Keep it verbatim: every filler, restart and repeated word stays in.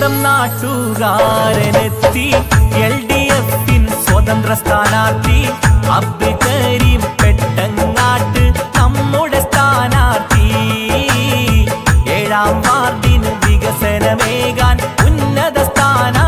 സ്വന്തം നാട്ടുകാരനെത്തി L D എഫിൻ സ്വതന്ത്ര സ്ഥാനാർത്ഥി അബ്ദുൽ കരീം പെട്ടങ്ങാട്ട് നമ്മുടെ സ്ഥാനാർത്ഥി ഏഴാം വാർഡിന് വികസനമേകാൻ ഉന്നത സ്ഥാന